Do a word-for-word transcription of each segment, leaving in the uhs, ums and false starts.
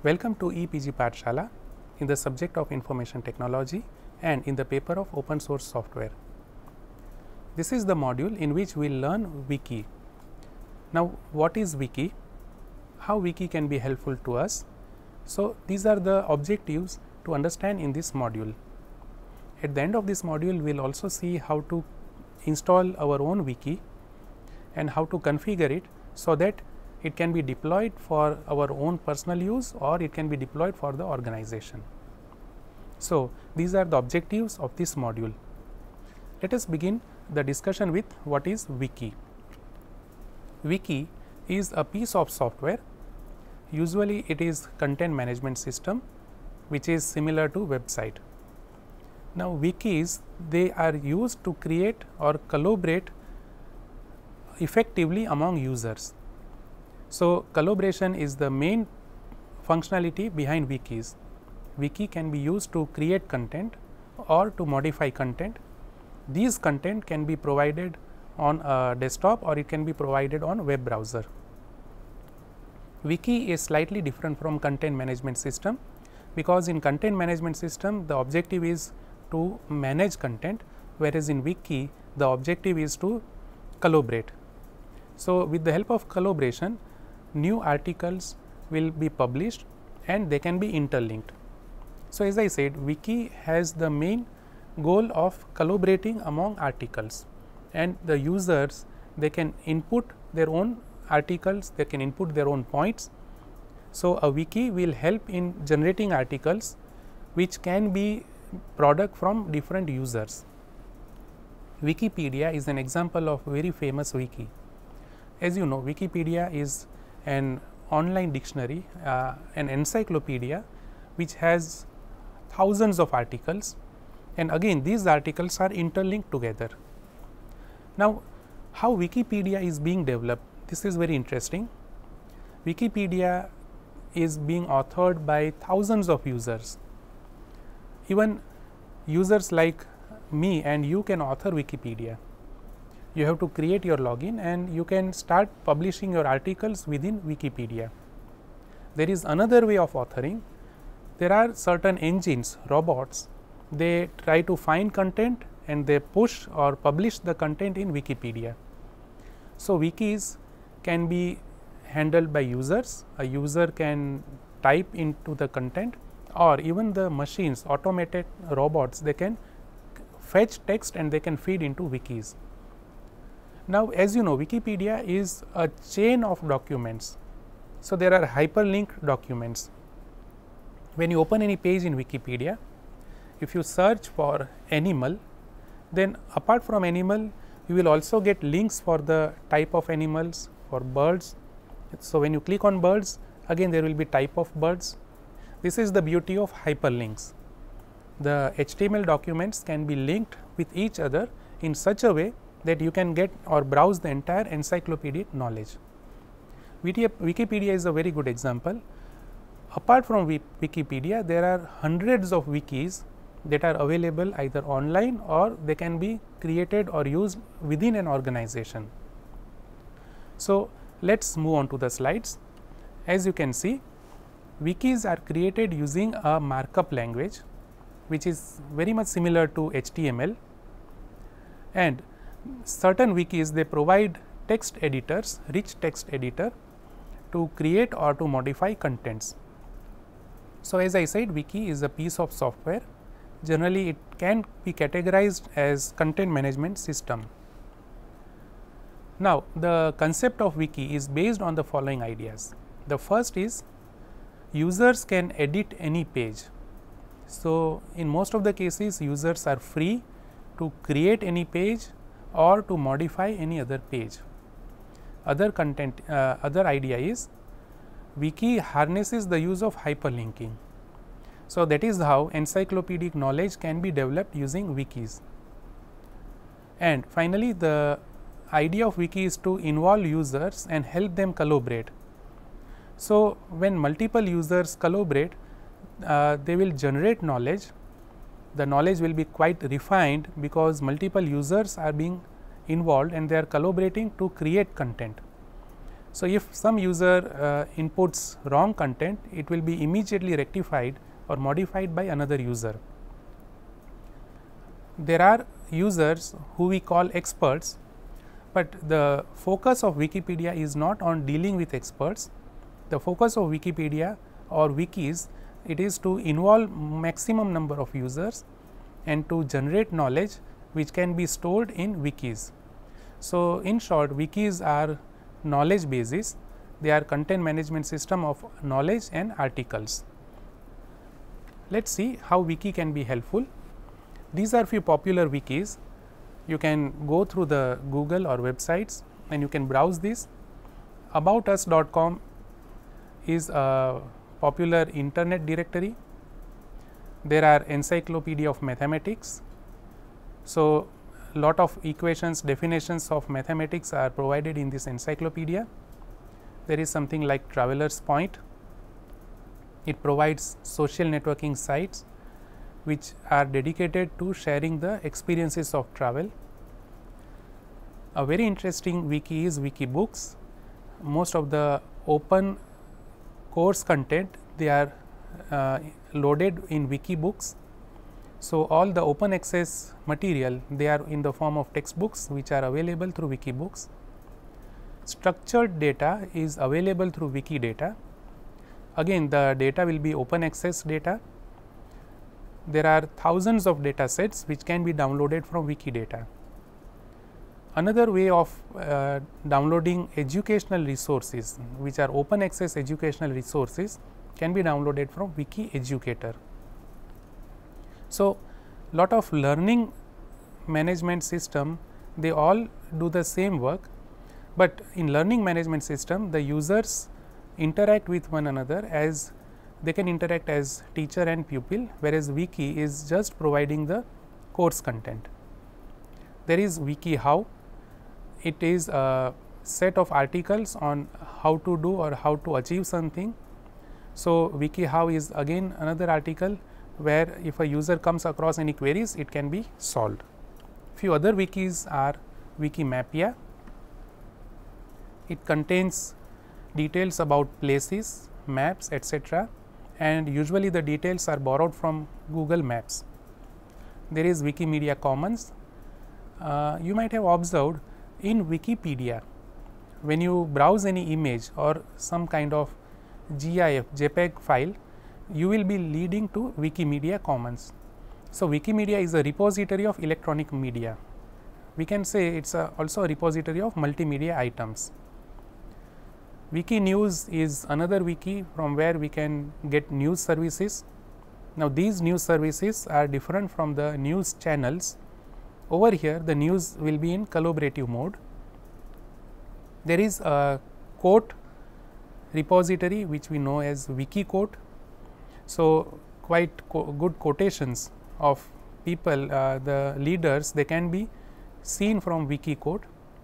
Welcome to E P G Pathshala in the subject of information technology and in the paper of open source software. This is the module in which we will learn Wiki. Now, what is Wiki? How Wiki can be helpful to us? So, these are the objectives to understand in this module. At the end of this module, we will also see how to install our own Wiki and how to configure it so that it can be deployed for our own personal use or it can be deployed for the organization. So, these are the objectives of this module. Let us begin the discussion with what is Wiki. Wiki is a piece of software. Usually it is content management system which is similar to website. Now, wikis, they are used to create or collaborate effectively among users. So, collaboration is the main functionality behind wikis. Wiki can be used to create content or to modify content. These content can be provided on a desktop or it can be provided on web browser. Wiki is slightly different from content management system, because in content management system the objective is to manage content, whereas in Wiki the objective is to collaborate. So, with the help of collaboration, new articles will be published and they can be interlinked. So, as I said, Wiki has the main goal of collaborating among articles, and the users, they can input their own articles, they can input their own points. So, a wiki will help in generating articles which can be product from different users. Wikipedia is an example of very famous wiki. As you know, Wikipedia is an online dictionary, uh, an encyclopedia which has thousands of articles, and again these articles are interlinked together. Now, how Wikipedia is being developed? This is very interesting. Wikipedia is being authored by thousands of users. Even users like me and you can author Wikipedia. You have to create your login and you can start publishing your articles within Wikipedia. There is another way of authoring. There are certain engines, robots, they try to find content and they push or publish the content in Wikipedia. So, wikis can be handled by users. A user can type into the content, or even the machines, automated robots, they can fetch text and they can feed into wikis. Now, as you know, Wikipedia is a chain of documents. So, there are hyperlinked documents. When you open any page in Wikipedia, if you search for animal, then apart from animal, you will also get links for the type of animals, for birds. So, when you click on birds, again there will be type of birds. This is the beauty of hyperlinks. The H T M L documents can be linked with each other in such a way that you can get or browse the entire encyclopedic knowledge. Wikipedia is a very good example. Apart from Wikipedia, there are hundreds of wikis that are available either online or they can be created or used within an organization. So, let us move on to the slides. As you can see, wikis are created using a markup language which is very much similar to H T M L, and certain wikis, they provide text editors, rich text editor to create or to modify contents. So, as I said, wiki is a piece of software. Generally, it can be categorized as content management system. Now, the concept of wiki is based on the following ideas. The first is users can edit any page. So, in most of the cases, users are free to create any page or to modify any other page. Other content, uh, other idea is wiki harnesses the use of hyperlinking. So, that is how encyclopedic knowledge can be developed using wikis. And finally, the idea of wiki is to involve users and help them collaborate. So, when multiple users collaborate, uh, they will generate knowledge. The knowledge will be quite refined because multiple users are being involved and they are collaborating to create content. So, if some user uh, inputs wrong content, it will be immediately rectified or modified by another user. There are users who we call experts, but the focus of Wikipedia is not on dealing with experts. The focus of Wikipedia or wikis, it is to involve maximum number of users and to generate knowledge which can be stored in wikis. So, in short, wikis are knowledge bases, they are content management system of knowledge and articles. Let us see how wiki can be helpful. These are few popular wikis. You can go through the Google or websites and you can browse this. About us dot com is a popular internet directory. There are encyclopedia of mathematics. So, lot of equations, definitions of mathematics are provided in this encyclopedia. There is something like Traveler's Point. It provides social networking sites which are dedicated to sharing the experiences of travel. A very interesting wiki is Wikibooks. Most of the open course content, they are uh, loaded in Wikibooks. So, all the open access material, they are in the form of textbooks which are available through Wikibooks. Structured data is available through Wikidata. Again, the data will be open access data. There are thousands of data sets which can be downloaded from Wikidata. Another way of uh, downloading educational resources, which are open access educational resources, can be downloaded from Wiki Educator. So, lot of learning management system, they all do the same work, but in learning management system, the users interact with one another as they can interact as teacher and pupil, whereas wiki is just providing the course content. There is WikiHow. It is a set of articles on how to do or how to achieve something. So, WikiHow is again another article where if a user comes across any queries, it can be solved. Few other wikis are Wikimapia. It contains details about places, maps, et cetera, and usually the details are borrowed from Google Maps. There is Wikimedia Commons. Uh, you might have observed in Wikipedia, when you browse any image or some kind of GIF, JPEG file, you will be leading to Wikimedia Commons. So, Wikimedia is a repository of electronic media. We can say it is also a repository of multimedia items. Wikinews is another wiki from where we can get news services. Now, these news services are different from the news channels. Over here, the news will be in collaborative mode. There is a quote repository which we know as Wikiquote. So, quite co good quotations of people, uh, the leaders, they can be seen from Wikiquote.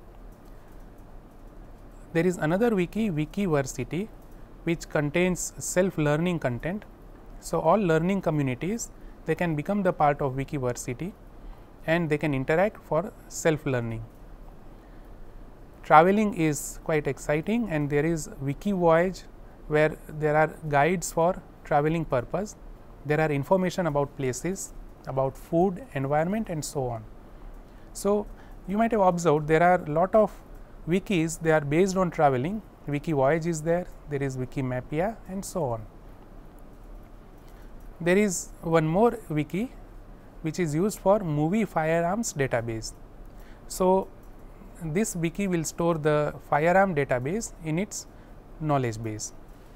There is another wiki, Wikiversity, which contains self-learning content. So, all learning communities, they can become the part of Wikiversity and they can interact for self-learning. Traveling is quite exciting, and there is Wikivoyage, where there are guides for traveling purpose. There are information about places, about food, environment, and so on. So, you might have observed there are lot of wikis, they are based on traveling. Wikivoyage is there, there is Wikimapia, and so on. There is one more wiki which is used for movie firearms database. So, this wiki will store the firearm database in its knowledge base.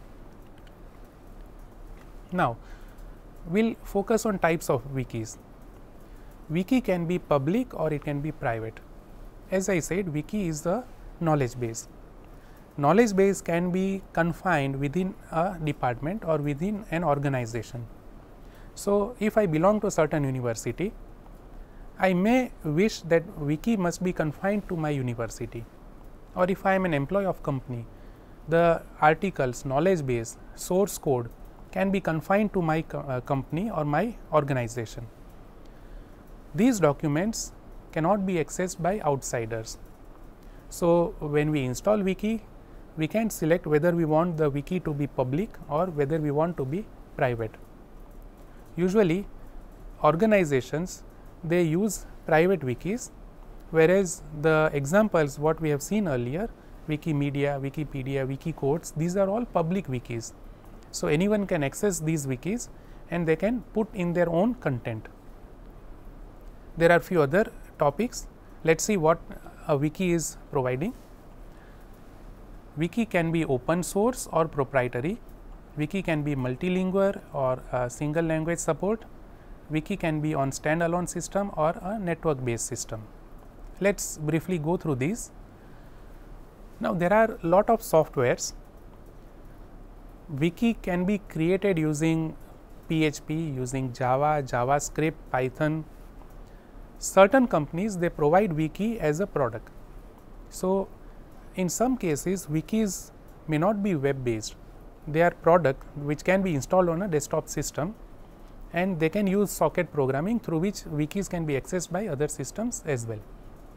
Now, we will focus on types of wikis. Wiki can be public or it can be private. As I said, wiki is the knowledge base. Knowledge base can be confined within a department or within an organization. So, if I belong to a certain university, I may wish that wiki must be confined to my university, or if I am an employee of company, the articles, knowledge base, source code can be confined to my co uh, company or my organization. These documents cannot be accessed by outsiders. So, when we install wiki, we can select whether we want the wiki to be public or whether we want to be private. Usually organizations, they use private wikis, whereas the examples what we have seen earlier, Wikimedia, Wikipedia, Wikicodes, these are all public wikis. So, anyone can access these wikis and they can put in their own content. There are few other topics. Let us see what a wiki is providing. Wiki can be open source or proprietary. Wiki can be multilingual or a single language support. Wiki can be on standalone system or a network based system. Let us briefly go through these. Now, there are lot of softwares. Wiki can be created using P H P, using Java, JavaScript, Python. Certain companies, they provide wiki as a product. So, in some cases wikis may not be web based, they are product which can be installed on a desktop system and they can use socket programming through which wikis can be accessed by other systems as well.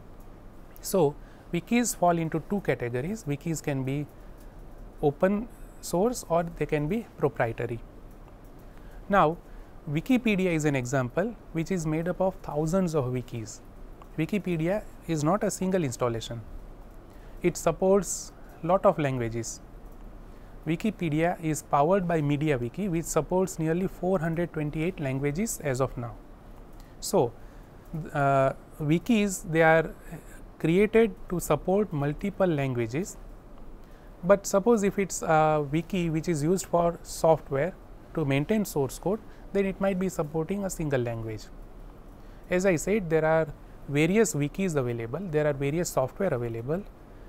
So, wikis fall into two categories. Wikis can be open source or they can be proprietary. Now, Wikipedia is an example which is made up of thousands of wikis. Wikipedia is not a single installation. It supports lot of languages. Wikipedia is powered by MediaWiki, which supports nearly four hundred twenty-eight languages as of now. So, uh, wikis, they are created to support multiple languages, but suppose if it is a wiki which is used for software to maintain source code, then it might be supporting a single language. As I said, there are various wikis available, there are various software available.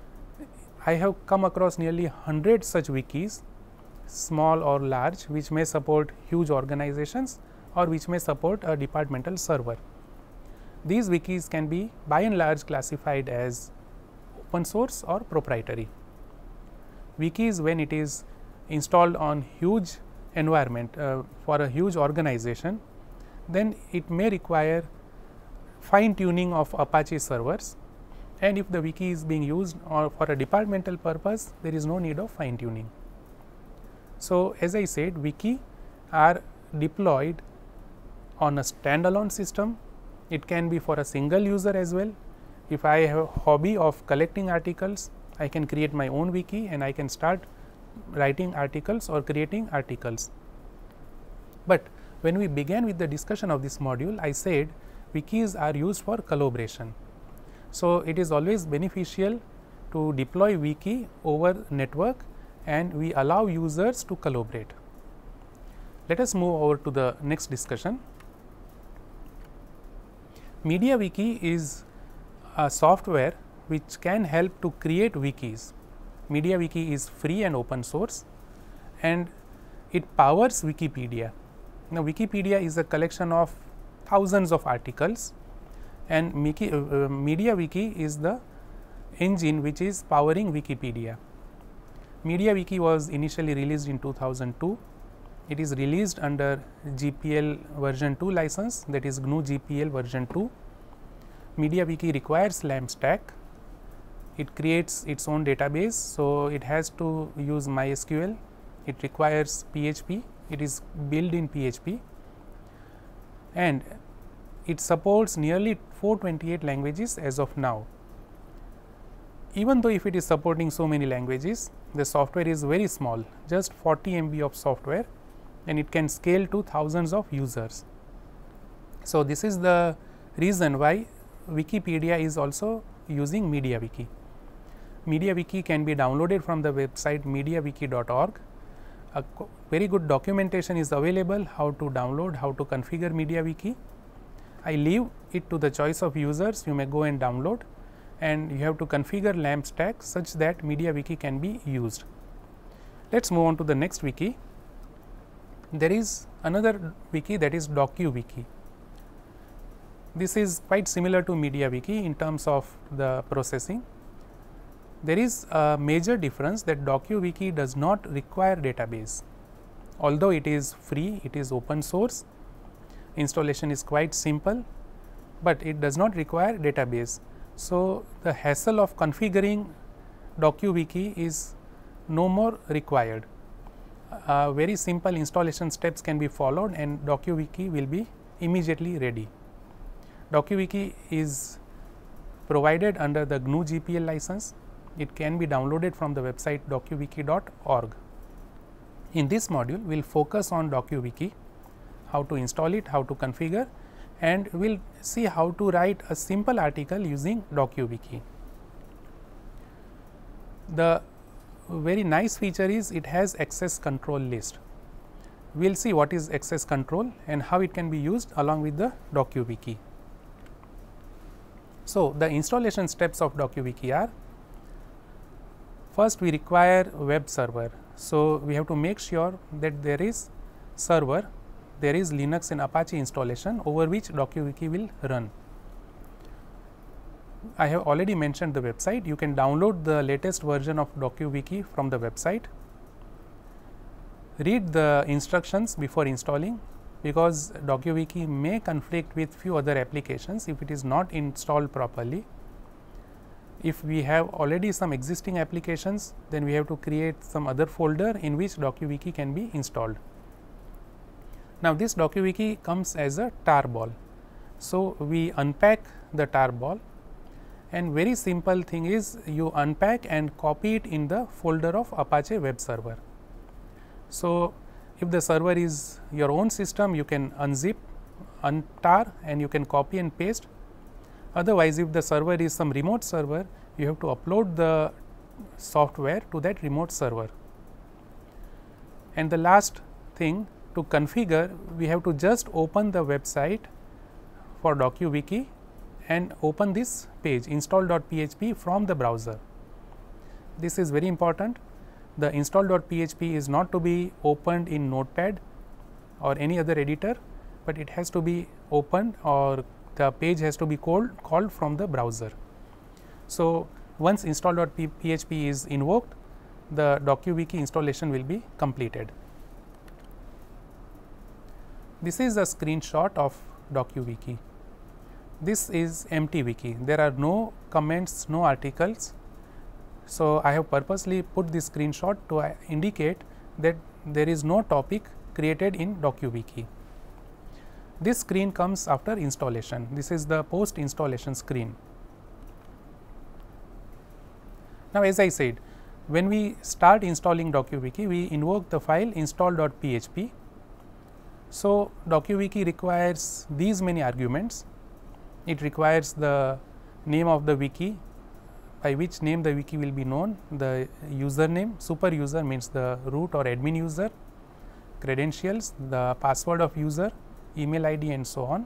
I have come across nearly one hundred such wikis, small or large, which may support huge organizations or which may support a departmental server. These wikis can be by and large classified as open source or proprietary. Wikis, when it is installed on huge environment uh, for a huge organization, then it may require fine tuning of Apache servers, and if the wiki is being used or for a departmental purpose, there is no need of fine tuning. So, as I said, wiki are deployed on a standalone system. It can be for a single user as well. If I have a hobby of collecting articles, I can create my own wiki and I can start writing articles or creating articles. But when we began with the discussion of this module, I said wikis are used for collaboration. So, it is always beneficial to deploy wiki over network and we allow users to collaborate. Let us move over to the next discussion. MediaWiki is a software which can help to create wikis. MediaWiki is free and open source and it powers Wikipedia. Now, Wikipedia is a collection of thousands of articles and Miki, uh, uh, MediaWiki is the engine which is powering Wikipedia. MediaWiki was initially released in two thousand two. It is released under G P L version two license, that is G N U G P L version two. MediaWiki requires LAMP stack. It creates its own database, so it has to use MySQL. It requires P H P. It is built in P H P and it supports nearly four hundred twenty-eight languages as of now. Even though if it is supporting so many languages, the software is very small, just forty megabytes of software, and it can scale to thousands of users. So, this is the reason why Wikipedia is also using MediaWiki. MediaWiki can be downloaded from the website mediawiki dot org. A very good documentation is available how to download, how to configure MediaWiki. I leave it to the choice of users. You may go and download, and you have to configure LAMP stack such that MediaWiki can be used. Let us move on to the next wiki. There is another wiki, that is DocuWiki. This is quite similar to MediaWiki in terms of the processing. There is a major difference that DocuWiki does not require database. Although it is free, it is open source, installation is quite simple, but it does not require database. So, the hassle of configuring DocuWiki is no more required. Uh, very simple installation steps can be followed and DocuWiki will be immediately ready. DocuWiki is provided under the G N U G P L license. It can be downloaded from the website docuwiki dot org. In this module, we will focus on DocuWiki, how to install it, how to configure, and we will see how to write a simple article using DocuWiki. The very nice feature is it has access control list. We will see what is access control and how it can be used along with the DocuWiki. So, the installation steps of DocuWiki are: first we require web server. So, we have to make sure that there is server, there is Linux and Apache installation over which DocuWiki will run. I have already mentioned the website. You can download the latest version of DocuWiki from the website. Read the instructions before installing, because DocuWiki may conflict with few other applications if it is not installed properly. If we have already some existing applications, then we have to create some other folder in which DocuWiki can be installed. Now, this DocuWiki comes as a tarball. So, we unpack the tarball, and very simple thing is you unpack and copy it in the folder of Apache web server. So, if the server is your own system, you can unzip, untar, and you can copy and paste. Otherwise, if the server is some remote server, you have to upload the software to that remote server. And the last thing, to configure, we have to just open the website for DocuWiki and open this page install dot P H P from the browser. This is very important. The install dot P H P is not to be opened in Notepad or any other editor, but it has to be opened, or the page has to be called, called from the browser. So, once install dot P H P is invoked, the DocuWiki installation will be completed. This is a screenshot of DocuWiki. This is empty wiki. There are no comments, no articles. So, I have purposely put this screenshot to indicate that there is no topic created in DocuWiki. This screen comes after installation. This is the post installation screen. Now, as I said, when we start installing DocuWiki, we invoke the file install dot P H P. So, DocuWiki requires these many arguments. It requires the name of the wiki, by which name the wiki will be known, the username, super user means the root or admin user, credentials, the password of user, email I D, and so on.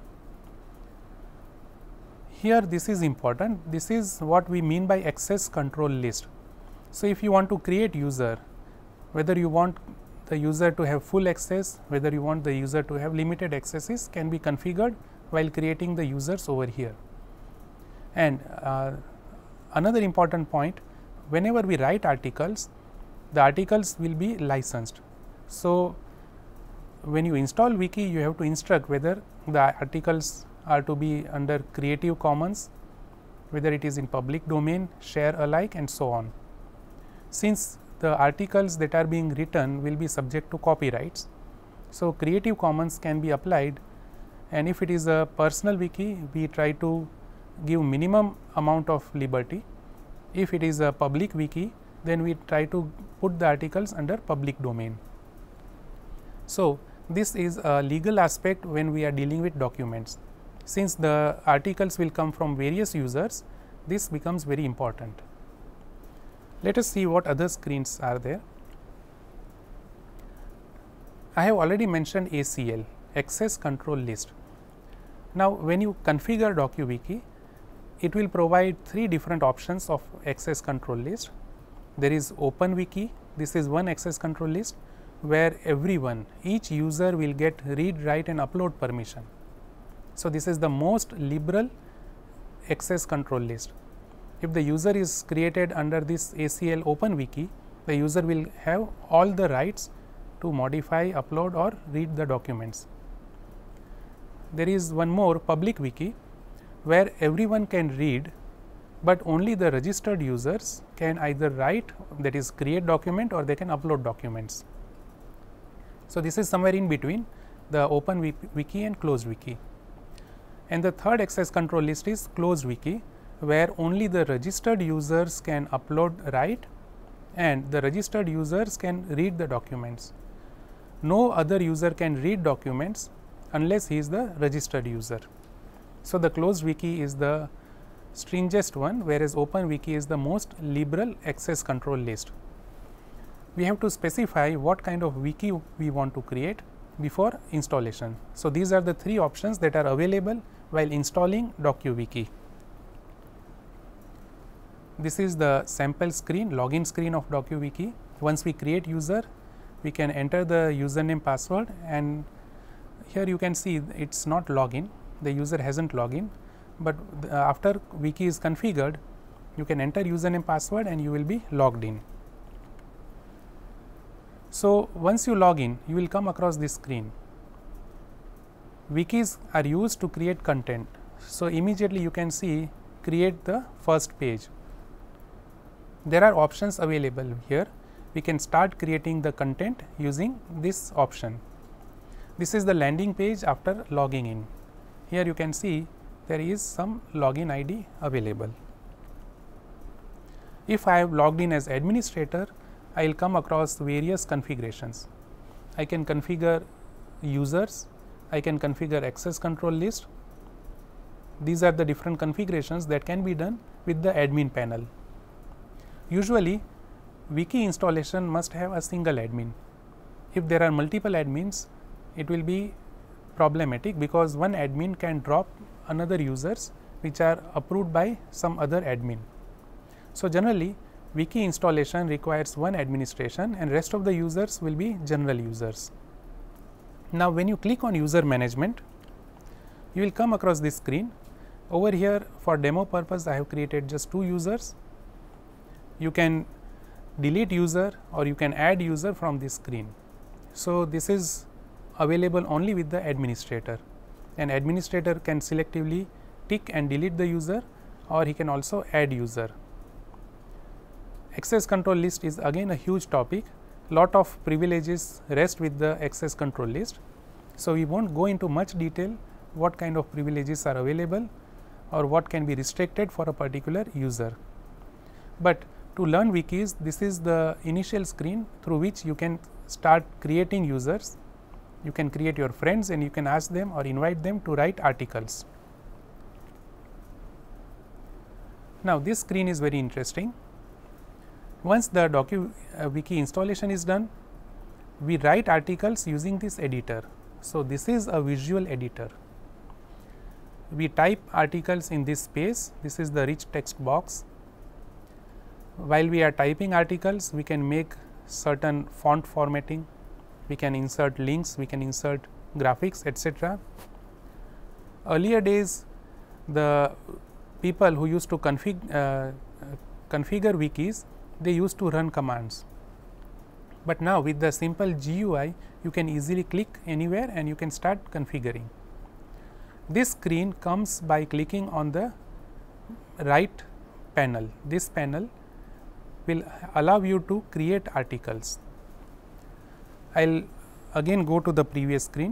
Here this is important. This is what we mean by access control list. So, if you want to create user, whether you want the user to have full access, whether you want the user to have limited accesses, can be configured while creating the users over here. And uh, another important point, whenever we write articles, the articles will be licensed. So, when you install wiki, you have to instruct whether the articles are to be under Creative Commons, whether it is in public domain, share alike, and so on. Since the articles that are being written will be subject to copyrights, so Creative Commons can be applied, and if it is a personal wiki, we try to give minimum amount of liberty. If it is a public wiki, then we try to put the articles under public domain. So, this is a legal aspect when we are dealing with documents. Since the articles will come from various users, this becomes very important. Let us see what other screens are there. I have already mentioned A C L, Access Control List. Now, when you configure DocuWiki, it will provide three different options of access control list. There is OpenWiki. This is one access control list where everyone, each user will get read, write, and upload permission. So, this is the most liberal access control list. If the user is created under this A C L OpenWiki, the user will have all the rights to modify, upload, or read the documents. There is one more public wiki where everyone can read but only the registered users can either write, that is create document, or they can upload documents. So, this is somewhere in between the open wiki and closed wiki. And the third access control list is closed wiki, where only the registered users can upload, write, and the registered users can read the documents. No other user can read documents unless he is the registered user. So, the closed wiki is the stringent one, whereas open wiki is the most liberal access control list. We have to specify what kind of wiki we want to create before installation. So, these are the three options that are available while installing DocuWiki. This is the sample screen, login screen of DocuWiki. Once we create user, we can enter the username, password, and here you can see it is not login, the user hasn't logged in, but the, uh, after wiki is configured, you can enter username, password, and you will be logged in. So, once you log in, you will come across this screen. Wikis are used to create content. So, immediately you can see create the first page. There are options available here. We can start creating the content using this option. This is the landing page after logging in. Here you can see there is some login I D available. If I have logged in as administrator, I will come across various configurations. I can configure users, I can configure access control list. These are the different configurations that can be done with the admin panel. Usually, wiki installation must have a single admin. If there are multiple admins, it will be problematic because one admin can drop another users which are approved by some other admin. So, generally wiki installation requires one administration and rest of the users will be general users. Now, when you click on user management, you will come across this screen. Over here for demo purpose, I have created just two users. You can delete user or you can add user from this screen. So, this is available only with the administrator. An administrator can selectively tick and delete the user, or he can also add user. Access control list is again a huge topic. Lot of privileges rest with the access control list. So, we won't go into much detail what kind of privileges are available or what can be restricted for a particular user. But to learn wikis, this is the initial screen through which you can start creating users. You can create your friends and you can ask them or invite them to write articles. Now, this screen is very interesting. Once the DocuWiki installation is done, we write articles using this editor. So, this is a visual editor. We type articles in this space. This is the rich text box. While we are typing articles, we can make certain font formatting, we can insert links, we can insert graphics, et cetera. Earlier days, the people who used to config, uh, configure wikis, they used to run commands. But now, with the simple G U I, you can easily click anywhere and you can start configuring. This screen comes by clicking on the right panel. This panel will allow you to create articles. I will again go to the previous screen.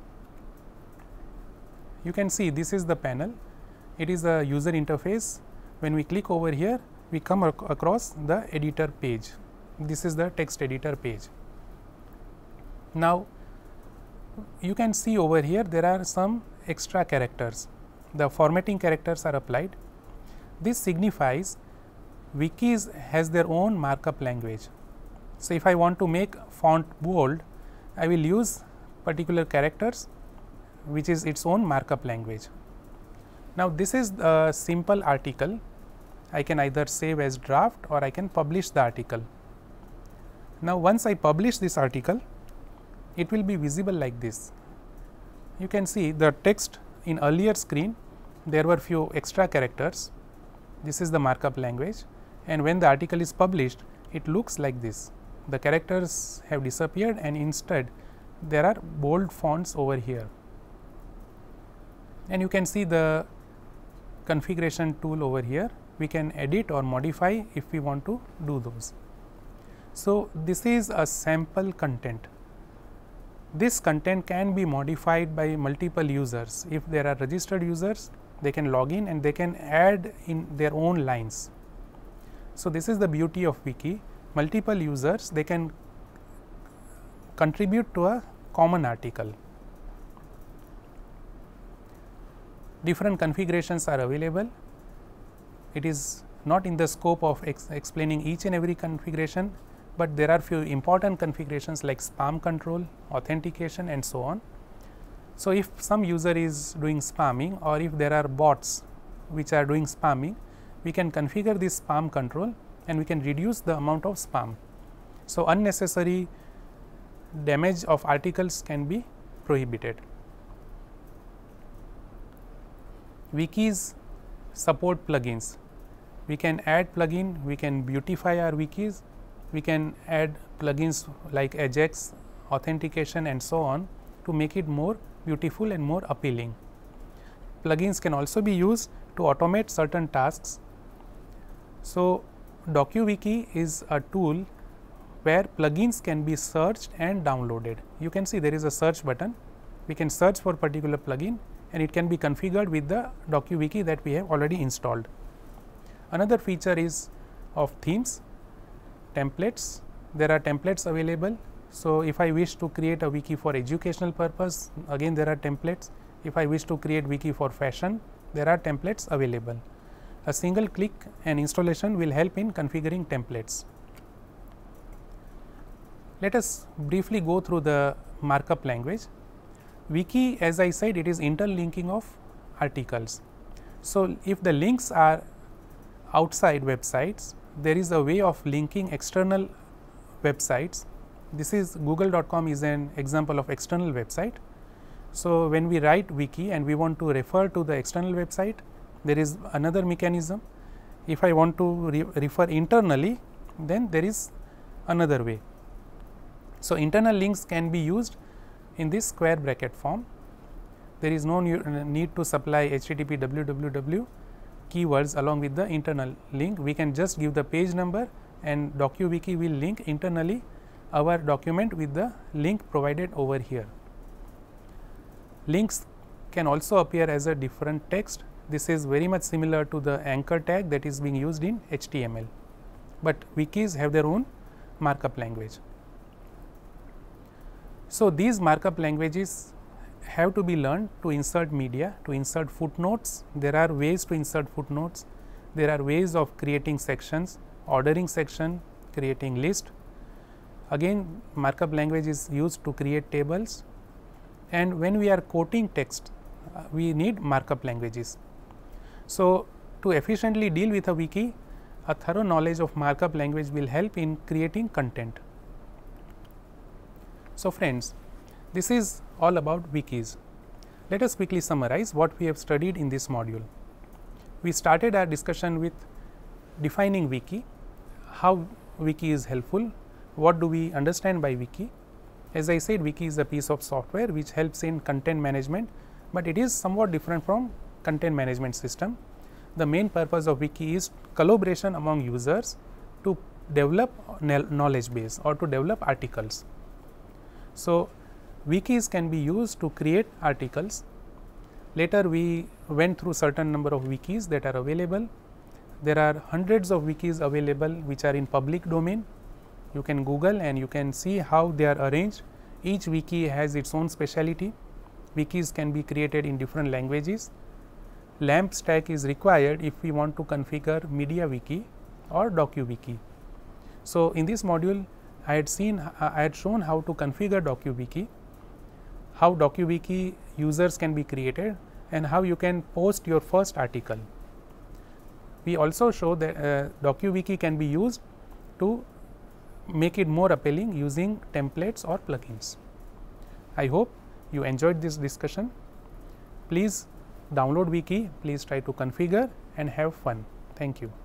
You can see this is the panel. It is a user interface. When we click over here, we come ac across the editor page. This is the text editor page. Now, you can see over here there are some extra characters. The formatting characters are applied. This signifies wikis has their own markup language. So, if I want to make font bold, I will use particular characters which is its own markup language. Now, this is a simple article. I can either save as draft or I can publish the article. Now, once I publish this article, it will be visible like this. You can see the text in earlier screen, there were few extra characters. This is the markup language, and when the article is published, it looks like this. The characters have disappeared and instead there are bold fonts over here. And you can see the configuration tool over here. we can edit or modify if we want to do those. So, this is a sample content. This content can be modified by multiple users. If there are registered users, they can log in and they can add in their own lines. So, this is the beauty of wiki. Multiple users, they can contribute to a common article. Different configurations are available. It is not in the scope of ex explaining each and every configuration, but there are few important configurations like spam control, authentication and so on. So, if some user is doing spamming or if there are bots which are doing spamming, we can configure this spam control and we can reduce the amount of spam. So, unnecessary damage of articles can be prohibited. Wikis support plugins. We can add plugin, we can beautify our wikis, we can add plugins like Ajax, authentication and so on to make it more beautiful and more appealing. Plugins can also be used to automate certain tasks. So, DocuWiki is a tool where plugins can be searched and downloaded. You can see there is a search button. We can search for particular plugin and it can be configured with the DocuWiki that we have already installed. Another feature is of themes, templates. There are templates available. So, if I wish to create a wiki for educational purpose, again there are templates. If I wish to create wiki for fashion, there are templates available. A single click and installation will help in configuring templates. Let us briefly go through the markup language. Wiki, as I said, it is interlinking of articles. So, if the links are outside websites, there is a way of linking external websites. This is google dot com is an example of external website. So, when we write wiki and we want to refer to the external website, there is another mechanism. If I want to re refer internally, then there is another way. So, internal links can be used in this square bracket form. There is no need to supply H T T P W W W keywords along with the internal link. We can just give the page number and DocuWiki will link internally our document with the link provided over here. Links can also appear as a different text. This is very much similar to the anchor tag that is being used in H T M L, but wikis have their own markup language. So, these markup languages have to be learned to insert media, to insert footnotes. There are ways to insert footnotes. There are ways of creating sections, ordering section, creating list. Again, markup language is used to create tables, and when we are quoting text, uh, we need markup languages. So, to efficiently deal with a wiki, a thorough knowledge of markup language will help in creating content. So, friends, this is all about wikis. Let us quickly summarize what we have studied in this module. We started our discussion with defining wiki, how wiki is helpful, what do we understand by wiki. As I said, wiki is a piece of software which helps in content management, but it is somewhat different from content management system. The main purpose of wiki is collaboration among users to develop knowledge base or to develop articles. So, wikis can be used to create articles. Later we went through certain number of wikis that are available. There are hundreds of wikis available which are in public domain. You can Google and you can see how they are arranged. Each wiki has its own speciality. Wikis can be created in different languages. LAMP stack is required if we want to configure MediaWiki or DocuWiki. So, in this module I had seen, uh, I had shown how to configure DocuWiki, how DocuWiki users can be created and how you can post your first article. We also show that uh, DocuWiki can be used to make it more appealing using templates or plugins. I hope you enjoyed this discussion. Please download wiki, please try to configure and have fun. Thank you.